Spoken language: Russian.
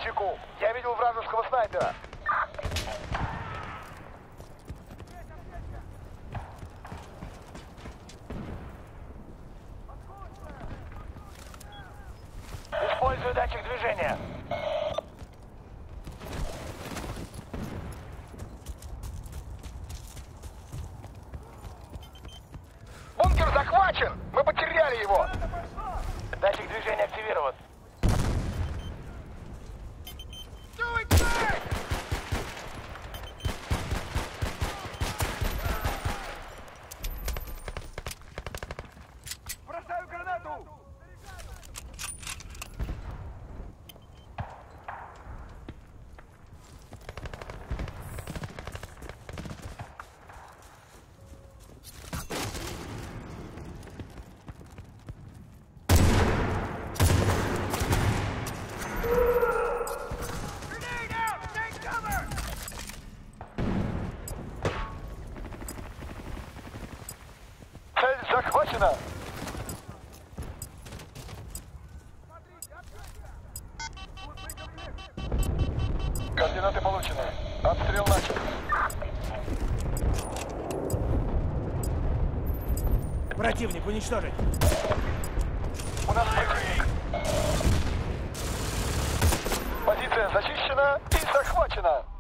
чеку. Я видел вражеского снайпера. Использую датчик движения. Бункер захвачен! Мы потеряли его! Датчик движения активирован. Бросаю гранату! Цель захвачена! Координаты получены. Обстрел начат. Противник уничтожить. У нас противник. Позиция зачищена и захвачена.